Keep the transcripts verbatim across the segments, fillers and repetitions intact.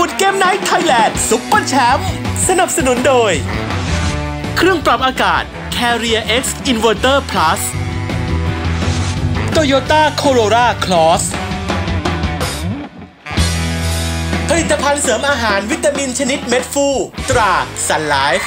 วูดเกมไนท์ไทยแลนด์ซุปเปอร์แชมป์สนับสนุนโดยเครื่องปรับอากาศ Carrier X Inverter Plus Toyota Corolla Cross ผลิตภัณฑ์เสริมอาหารวิตามินชนิดเม็ดฟูตรา Sun Life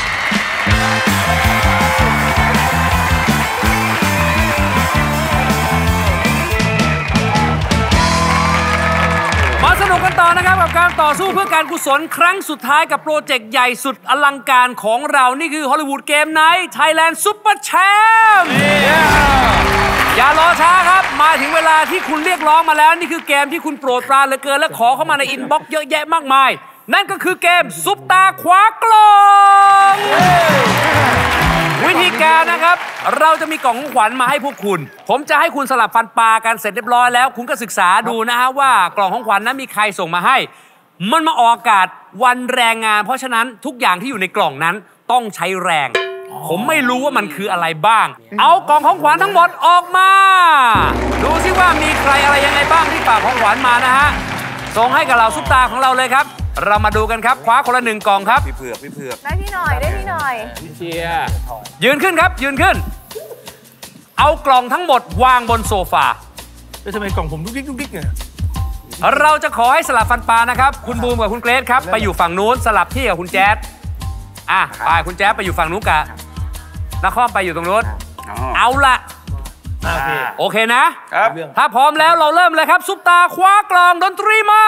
มาสนุกกันต่อนะครับกับการต่อสู้เพื่อการกุศลครั้งสุดท้ายกับโปรเจกต์ใหญ่สุดอลังการของเรานี่คือฮอลลีวูดเกมไนท์ไทยแลนด์ซุปเปอร์แชมป์อย่ารอช้าครับมาถึงเวลาที่คุณเรียกร้องมาแล้วนี่คือเกมที่คุณโปรดปรานเหลือเกินและขอเข้ามาในอินบ็อกซ์เยอะแยะมากมายนั่นก็คือเกมซุปตาคว้ากล่องวิธีการนะครับเราจะมีกล่องของขวัญมาให้พวกคุณผมจะให้คุณสลับฟันปลากันเสร็จเรียบร้อยแล้วคุณก็ศึกษาดูนะฮะว่ากล่องของขวัญนั้นมีใครส่งมาให้มันมาออกอากาศวันแรงงานเพราะฉะนั้นทุกอย่างที่อยู่ในกล่องนั้นต้องใช้แรงผมไม่รู้ว่ามันคืออะไรบ้างเอากล่องของขวัญทั้งหมดออกมาดูซิว่ามีใครอะไรยังไงบ้างที่ฝากของขวัญมานะฮะส่งให้กับเราซุปตาของเราเลยครับเรามาดูกันครับคว้าคนละหนึ่งกล่องครับพี่เผือกพี่เผือกได้พี่หน่อยได้พี่หน่อยพี่เชียร์ยืนขึ้นครับยืนขึ้นเอากล่องทั้งหมดวางบนโซฟาแล้วทำไมกล่องผมดุ๊กดิ๊กดุ๊กดิ๊กเนี่ยเราจะขอให้สลับฟันปลานะครับคุณบูมกับคุณเกรซครับไปอยู่ฝั่งนู้นสลับที่กับคุณแจ๊ดอ่ะไปคุณแจ๊ดไปอยู่ฝั่งนู้นกับนครไปอยู่ตรงนู้นเอาละโอเคนะครับถ้าพร้อมแล้วเราเริ่มเลยครับซุปตาคว้ากล่องดนตรีมา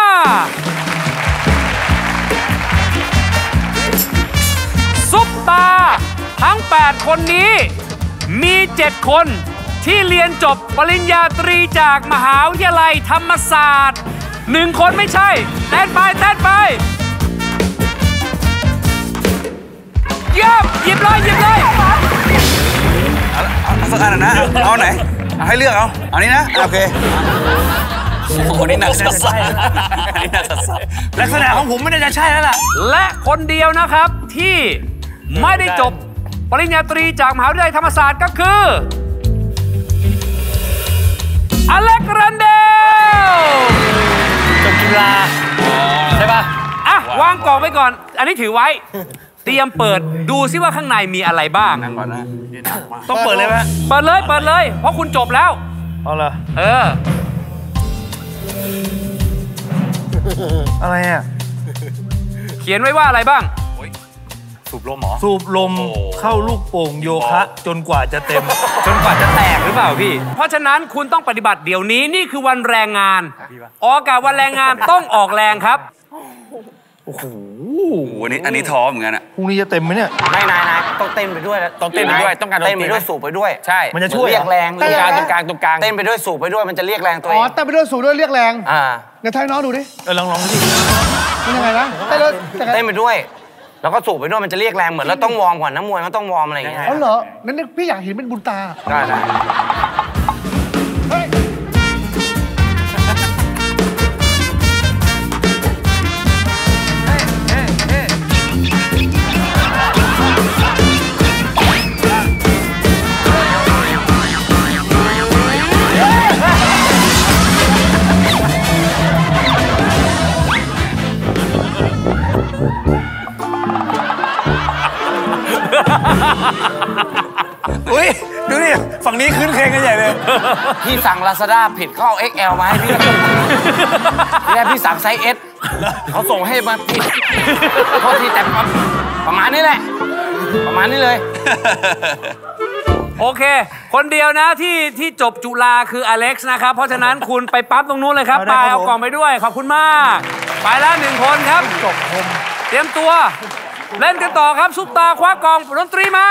ซุปตาทั้งแปดคนนี้มีเจ็ดคนที่เรียนจบปริญญาตรีจากมหาวิทยาลัยธรรมศาสตร์หนึ่งคนไม่ใช่แต้นไปแต้นไปเยี่ยมหยิบเลยหยิบเลยเอาสักอันนะเอาไหนให้เลือกเอาเอานี้นะโอเคโอ้โหนี่หนักสัสๆนี่หนักสัสๆลักษณะของผมไม่น่าจะใช่แล้วล่ะและคนเดียวนะครับที่ไม่ได้จบปริญญาตรีจากมหาวิทยาลัยธรรมศาสตร์ก็คืออเล็กรันเดลจบจุฬาใช่ป่ะอ่ะวางกล่องไว้ก่อนอันนี้ถือไว้เตรียมเปิดดูซิว่าข้างในมีอะไรบ้างต้องเปิดเลยไหมเปิดเลยเปิดเลยเพราะคุณจบแล้วเอาเหรอเอออะไรอ่ะเขียนไว้ว่าอะไรบ้างสูบลมหรอสูบลมเข้าลูกโป่งโยคะจนกว่าจะเต็มจนกว่าจะแตกหรือเปล่าพี่เพราะฉะนั้นคุณต้องปฏิบัติเดี๋ยวนี้นี่คือวันแรงงานออกอากาศวันแรงงานต้องออกแรงครับโอ้โหอันนี้อันนี้ท้อเหมือนกันอ่ะพรุ่งนี้จะเต็มไหมเนี่ยไม่นายนายต้องเต้นไปด้วยต้องเต้นไปด้วยต้องการเต้นไปด้วยสูบไปด้วยใช่มันจะช่วยเรียกแรงตรงกลางตรงกลางตรงกลางเต้นไปด้วยสูบไปด้วยมันจะเรียกแรงตัวเองอ๋อเต้นไปด้วยสูบด้วยเรียกแรงอ่าเดี๋ยวทายน้องดูดิเออลองลองดูดิเป็นยังไงนะเต้นเต้นไปด้วยแล้วก็สูบไปด้วยมันจะเรียกแรงเหมือนแล้วต้องวอร์มก่อนน้ำมวยมันต้องวอร์มอะไรอย่างเงี้ยอ๋อเหรอนั่นพี่อยากเห็นเป็นบุญตาได้ได้อุ้ยดูนี่ฝั่งนี้คืนเคงกันใหญ่เลยพี่สั่ง ลาซาด้า ผิดเขาเอา เอ็กซ์ แอล มาให้พี่แรกพี่สั่งไซส์ เอส เขาส่งให้มาผิดโทษทีแต่ประมาณนี้แหละประมาณนี้เลยโอเคคนเดียวนะที่ที่จบจุฬาคืออเล็กซ์นะครับเพราะฉะนั้นคุณไปปั๊บตรงนู้นเลยครับไปเอากล่องไปด้วยขอบคุณมากไปแล้วหนึ่งคนครับจบคมเตรียมตัวเล่นกันต่อครับซุปตาคว้ากล่องดนตรีมา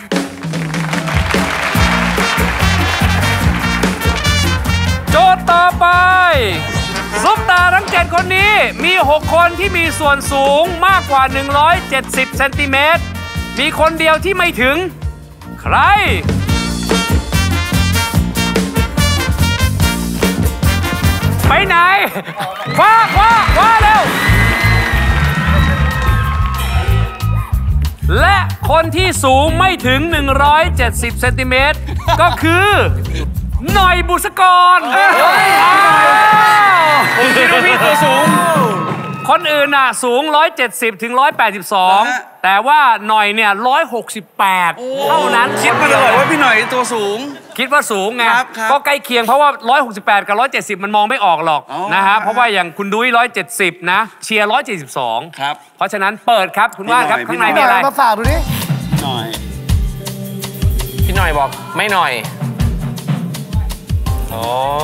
โจทย์ต่อไปซุปตาทั้งเจ็ดคนนี้มีหกคนที่มีส่วนสูงมากกว่าหนึ่งร้อยเจ็ดสิบเซนติเมตรมีคนเดียวที่ไม่ถึงใครไปไหนคว้าคว้าคว้าเร็วและคนที่สูงไม่ถึงหนึ่งร้อยเจ็ดสิบเซนติเมตรก็คือหน่อยบุษกรผมคิดว่าพี่ตัวสูงคนอื่นน่ะสูงหนึ่งร้อยเจ็ดสิบถึงหนึ่งร้อยแปดสิบสองแต่ว่าหน่อยเนี่ยหนึ่งร้อยหกสิบแปดเท่านั้นคิดมาตลอดว่าพี่หน่อยตัวสูงคิดว่าสูงไงครับครับก็ใกล้เคียงเพราะว่าหนึ่งร้อยหกสิบแปดกับหนึ่งร้อยเจ็ดสิบมันมองไม่ออกหรอกอ๋อนะฮะเพราะว่าอย่างคุณดุ้ยหนึ่งร้อยเจ็ดสิบนะเชียร์หนึ่งร้อยเจ็ดสิบสองครับเพราะฉะนั้นเปิดครับคุณว่านครับพี่ข้างหน่ในอยมีอะไรมาฝากดูดิหน่อยพี่หน่อยบอกไม่หน่อยโอ้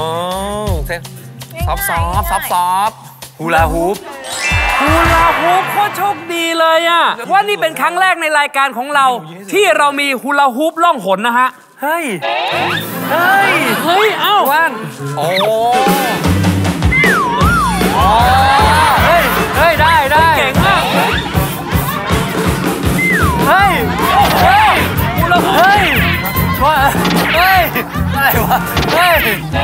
ซอฟซอฟซอฟซอฟฮูลาฮูปฮูลาฮูปโคตรโชคดีเลยอ่ะว่านี่เป็นครั้งแรกในรายการของเรา ที่เรามีฮูลาฮูปล่องหนนะฮะเฮ้ยเฮ้ยเฮ้ยเอ้าว่านโอ้เฮ้ยเฮ้ยได้ได้เก่งมากเฮ้ยเฮ้ยฮูลาฮูปเฮ้ยว่าเฮ้ยอะไรวะเฮ้ย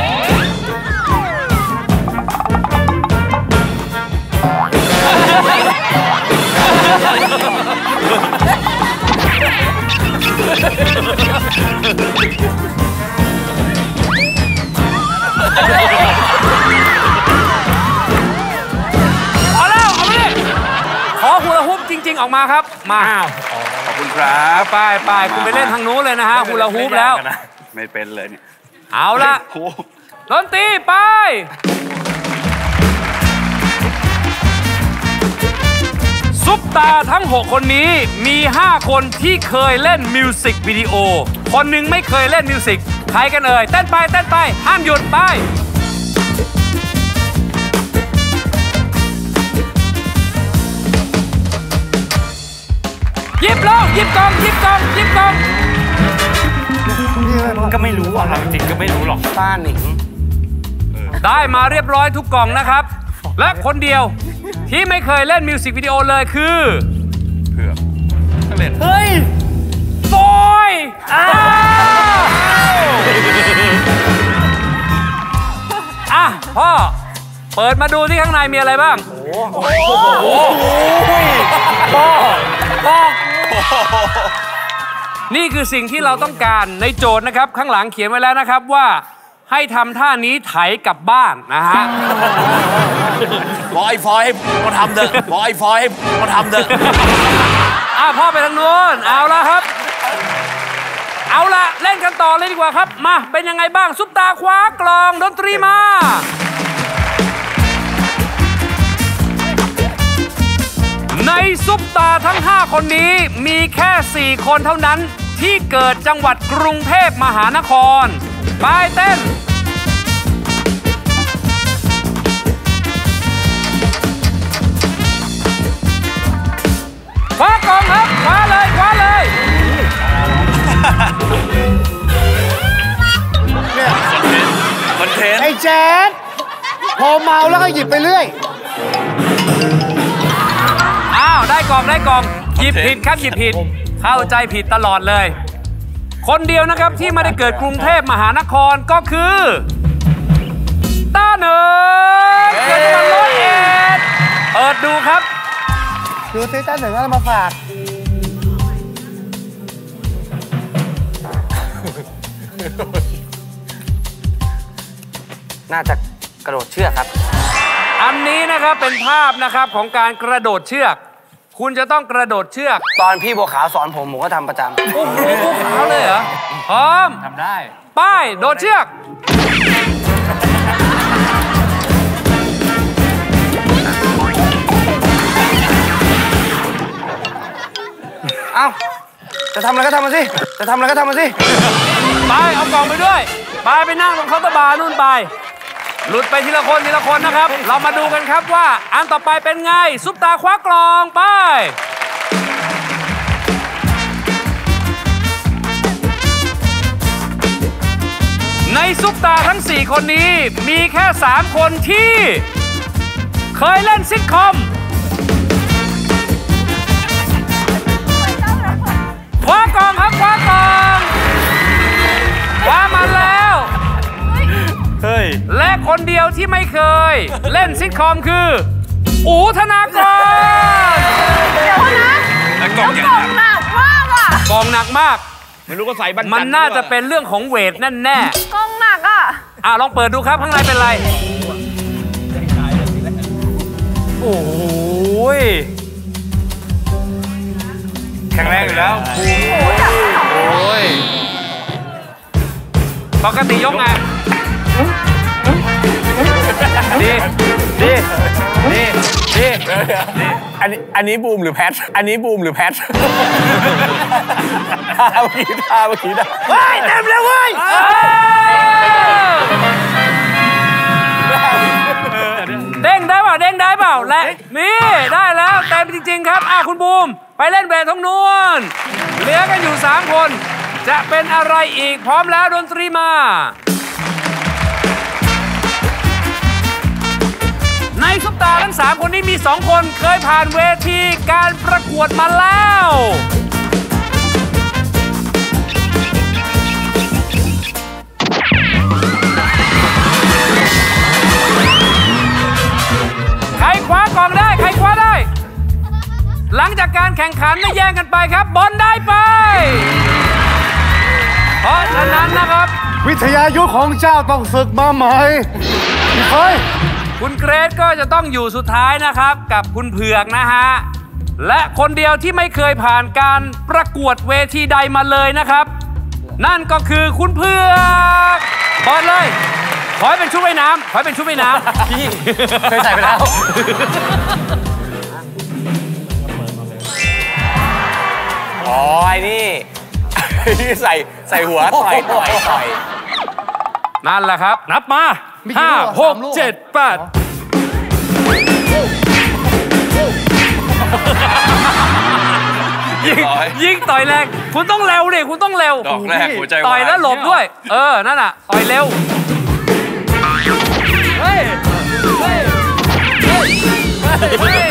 เอาแล้วเอาไปดิขอฮูลาฮูปจริงๆออกมาครับมาขอบคุณครับไปไปคุณไปเล่นทางนู้นเลยนะฮะฮูลาฮูปแล้วไม่เป็นเลยเนี่ยเอาละดนตรีไปซุปตาทั้งหกคนนี้มีห้าคนที่เคยเล่นมิวสิกวิดีโอคนหนึ่งไม่เคยเล่นมิวสิกใครกันเอ่ยเต้นไปเต้นไปห้ามหยุดไปหยิบลงหยิบกองหยิบกองหยิบกองก็ไม่รู้อ่ะจริงก็ไม่รู้หรอกป้าหนิงได้มาเรียบร้อยทุกกล่องนะครับและคนเดียวที่ไม่เคยเล่นมิวสิกวิดีโอเลยคือเผือกเล่นเฮ้ยบอยอ้าวอ่ะพ่อเปิดมาดูที่ข้างในมีอะไรบ้างโอ้โหพ่อพ่อนี่คือสิ่งที่เราต้องการในโจทย์นะครับข้างหลังเขียนไว้แล้วนะครับว่าให้ทำท่านี้ไถกลับบ้านนะฮะบอกไอ้ฟอยให้มาทำเถอะบอกไอ้ฟอยให้มาทำเถอะอ่ะพ่อไปทางนู้นเอาละครับเอาละเล่นกันต่อเลยดีกว่าครับมาเป็นยังไงบ้างซุปตาคว้ากลองดนตรีมาในซุปตาทั้งห้าคนนี้มีแค่สี่คนเท่านั้นที่เกิดจังหวัดกรุงเทพมหานครไปเต้นคว้ากองครับคว้าเลยคว้าเลยเนี่ยคอนเทนต์ไอ้แจ๊ดพอเมาแล้วก็หยิบไปเรื่อยอ้าวได้กองได้กองหยิบผิดครับหยิบผิดเข้าใจผิดตลอดเลยคนเดียวนะครับที่ไม่ได้เกิดกรุงเทพมหานครก็คือต้าเหนิงเกิดจังหวัดร้อยเอ็ดเปิดดูครับดูซิต้าเหนิงอะไรมาฝากน่าจะกระโดดเชือกครับอันนี้นะครับเป็นภาพนะครับของการกระโดดเชือกคุณจะต้องกระโดดเชือกตอนพี่บัวขาวสอนผมผมก็ทำประจำโอ้โหบัวขาวเลยเหรอพร้อมทำได้ป้ายโดดเชือกเอ้าจะทำอะไรก็ทำมาสิจะทำอะไรก็ทำมาสิไปเอากล่องไปด้วยไปไปนั่งตรงเคาน์เตอร์บาร์นู่นไปหลุดไปทีละคนทีละคนนะครับเรามาดูกันครับว่าอันต่อไปเป็นไงซุปตาคว้ากลองไปในซุปตาทั้งสี่คนนี้มีแค่สามคนที่เคยเล่นซิทคอมคว้ากลองครับคว้ากลองคว้ามาแล้วเฮ้ยและคนเดียวที่ไม่เคยเล่นซิทคอมคืออู๋ธนากรเดี๋ยวนะแล้วกล่องหนักมากอ่ะกล่องหนักมากไม่รู้ก็ใส่บันมันน่าจะเป็นเรื่องของเวทแน่แน่กล่องหนักอ่ะอ่ะลองเปิดดูครับข้างในเป็นไรโอ้อ้โหแข็งแรงอยู่แล้วโอ้ยปกติยกไงดีดีดีดีอันนี้อันนี้บูมหรือแพทอันนี้บูมหรือแพทท่าเมื่อกี้ท่าเมื่อกี้นะเฮ้ยเต็มแล้วเว้ยเด้งได้เปล่าเด้งได้เปล่าและนี่ได้แล้วเต็มจริงๆครับอ่ะคุณบูมไปเล่นเบสทางนู้นเหลือกันอยู่สามคนจะเป็นอะไรอีกพร้อมแล้วดนตรีมาในซุปตาทั้งสามคนนี้มีสองคนเคยผ่านเวทีการประกวดมาแล้วใครคว้ากล่องได้ใครคว้าได้หลังจากการแข่งขันไม่แย่งกันไปครับบอลได้ไปเพราะฉะนั้นนะครับวิทยายุทธของเจ้าต้องศึกมาใหม่เฮ้ยคุณเกรซก็จะต้องอยู่สุดท้ายนะครับกับคุณเผือกนะฮะและคนเดียวที่ไม่เคยผ่านการประกวดเวทีใดมาเลยนะครับนั่นก็คือคุณเผือกเปิดเลยขอให้เป็นชุดว่ายน้ำขอให้เป็นชุดว่ายน้ำพี่เคยใส่ไปแล้วอ๋อไอ้นี่ใส่ใส่หัวต่อยต่อยต่อยนั่นแหละครับนับมาห้าหกเจ็ดแปดยิงยิงต่อยแรงคุณต้องเร็วดิคุณต้องเร็วดอกแรกหัวใจต่อยแล้วหลบด้วยเออนั่นน่ะต่อยเร็วเฮ้ยเฮ้ยเฮ้ยเฮ้ย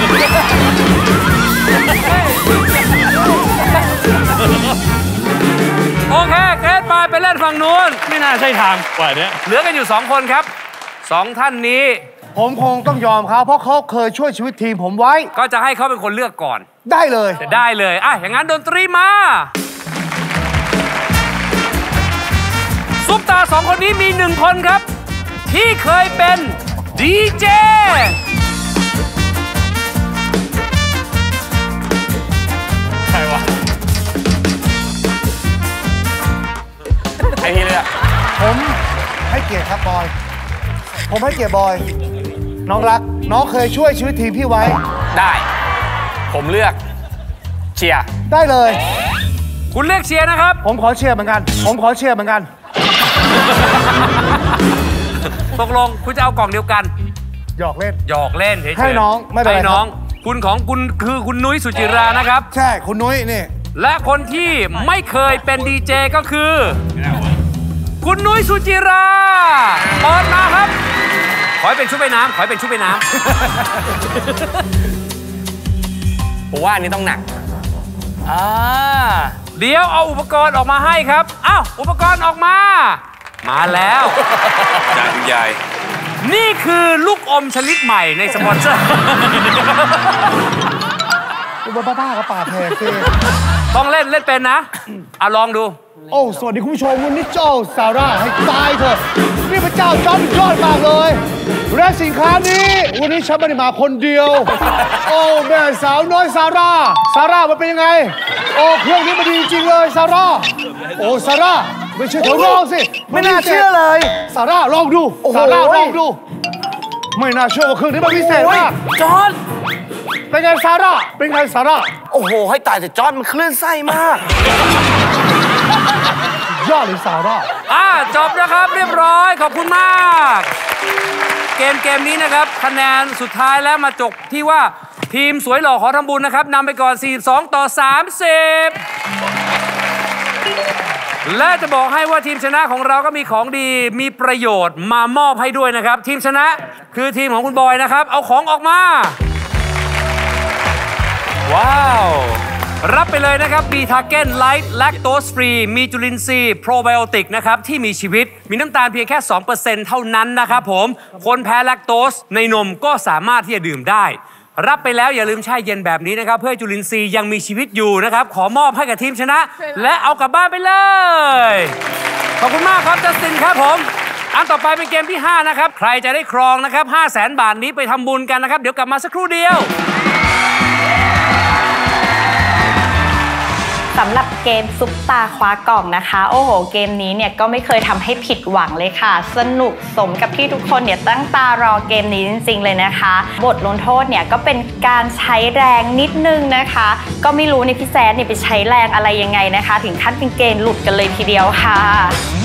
โอเคเกรซไปไปเล่นฝั่งนู้นไม่น่าใช่ทางกว่านี้เหลือกันอยู่สองคนครับสองท่านนี้ผมคงต้องยอมเขาเพราะเขาเคยช่วยชีวิตทีมผมไว้ก็จะให้เขาเป็นคนเลือกก่อนได้เลยได้เลยอ่ะอย่างนั้นดนตรีมาซุปตาสองคนนี้มีหนึ่งคนครับที่เคยเป็นดีเจใครวะไอ้นี่เลยผมให้เกียรติครับบอยผมให้เกียรติบอยน้องรักน้องเคยช่วยชีวิตทีมพี่ไว้ได้ผมเลือกเชียร์ได้เลยคุณเลือกเชียร์นะครับผมขอเชียร์เหมือนกันผมขอเชียร์เหมือนกันตกลงคุณจะเอากล่องเดียวกันหยอกเล่นหยอกเล่นเฉยๆให้น้องไม่เป็นไรให้น้องคุณของคุณคือคุณนุ้ยสุจิรานะครับใช่คุณนุ้ยนี่และคนที่ไม่เคยเป็นดีเจก็คือคุณนุ้ยสุจิราเปิดมาครับขอให้เป็นชุดว่ายน้ำขอให้เป็นชุดว่ายน้ำผมว่าอันนี้ต้องหนักอ่าเดี๋ยวเอาอุปกรณ์ออกมาให้ครับอ้าวอุปกรณ์ออกมามาแล้วจานใหญ่นี่คือลูกอมชนิดใหม่ในสปอนเซอร์อุปบ้าๆกับป่าแพงสิต้องเล่นเล่นเป็นนะอ่ะลองดูโอ้สวัสดีคุณผู้ชมวันนี้เจ้าซาร่าให้ตายเถอะนี่พระเจ้าจอมยอดมากเลยและสินค้านี้วันนี้ฉันไม่ได้มาคนเดียวโอ้แม่สาวน้อยซาร่าซาร่ามันเป็นยังไงโอ้เครื่องนี้มันดีจริงเลยซาร่าโอ้ซาร่าไม่เชื่อเธอลองสิไม่น่าเชื่อเลยซาร่าลองดูซาร่าลองดูไม่น่าเชื่อว่าเครื่องนี้มันพิเศษมากจอห์นเป็นไงซาร่าเป็นไงซาร่าโอ้โหให้ตายแต่จอห์นมันคลื่นไส้มากยอดเลยซาร่าอ่าจบนะครับเรียบร้อยขอบคุณมากเกมเกมนี้นะครับคะแนนสุดท้ายแล้วมาจบที่ว่าทีมสวยหล่อขอทำบุญนะครับนำไปก่อนสี่สิบสองต่อสามสิบและจะบอกให้ว่าทีมชนะของเราก็มีของดีมีประโยชน์มามอบให้ด้วยนะครับทีมชนะคือทีมของคุณบอยนะครับเอาของออกมาว้าวรับไปเลยนะครับบีทาเก้นไลท์แลคโตสฟรีมีจุลินทรีย์โปรไบโอติกนะครับที่มีชีวิตมีน้ำตาลเพียงแค่ สองเปอร์เซ็นต์ เท่านั้นนะครับผมคนแพ้แลคโตสในนมก็สามารถที่จะดื่มได้รับไปแล้วอย่าลืมแช่เย็นแบบนี้นะครับเพื่อจุลินทรีย์ยังมีชีวิตอยู่นะครับขอมอบให้กับทีมชนะและเอากลับบ้านไปเลยขอบคุณมากครับจัสตินครับผมอันต่อไปเป็นเกมที่ห้านะครับใครจะได้ครองนะครับห้าแสนบาทนี้ไปทำบุญกันนะครับเดี๋ยวกลับมาสักครู่เดียวสำหรับเกมซุปตาคว้ากล่องนะคะโอ้โหเกมนี้เนี่ยก็ไม่เคยทำให้ผิดหวังเลยค่ะสนุกสมกับที่ทุกคนเนี่ยตั้งตารอเกมนี้จริงๆเลยนะคะบทลงโทษเนี่ยก็เป็นการใช้แรงนิดนึงนะคะก็ไม่รู้ในพี่แซดเนี่ยไปใช้แรงอะไรยังไงนะคะถึงขั้นเป็นเกณฑ์หลุดกันเลยทีเดียวค่ะ